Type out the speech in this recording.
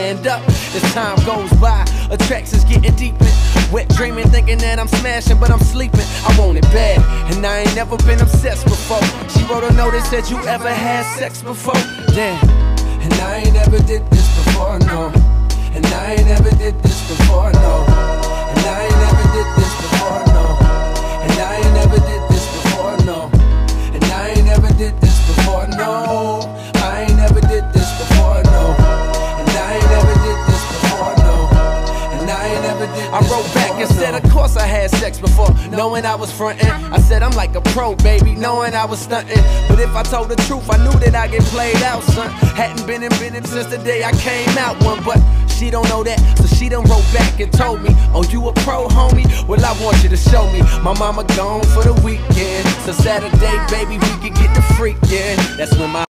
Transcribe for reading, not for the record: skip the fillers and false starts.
stand up. As time goes by, attractions getting deeper. Wet dreaming, thinking that I'm smashing, but I'm sleeping. I want it bad, and I ain't never been obsessed before. She wrote a note that said, you ever had sex before? Damn. And I ain't never did this before, no. And I ain't never did this before, no. And I ain't never did this before, no. And I ain't never did this before, no. And I ain't never did this before, no. I ain't never did this before, no. And I ain't never did this before, no. And I ain't never did this before, I wrote back and said, of course I had sex before, knowing I was frontin'. I said I'm like a pro, baby, knowing I was stuntin'. But if I told the truth, I knew that I'd get played out, son. Hadn't been in since the day I came out one, but she don't know that, so she done wrote back and told me, oh, you a pro, homie? Well, I want you to show me. My mama gone for the weekend, so Saturday, baby, we can get the freakin'. That's when my